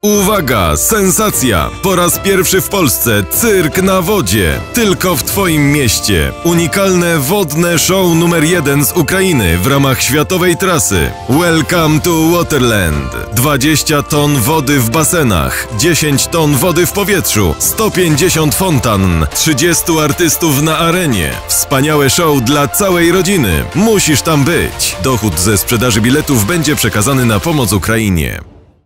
Uwaga, sensacja! Po raz pierwszy w Polsce cyrk na wodzie. Tylko w Twoim mieście. Unikalne wodne show numer 1 z Ukrainy w ramach światowej trasy. Welcome to Waterland. 20 ton wody w basenach, 10 ton wody w powietrzu, 150 fontan, 30 artystów na arenie. Wspaniałe show dla całej rodziny. Musisz tam być. Dochód ze sprzedaży biletów będzie przekazany na pomoc Ukrainie.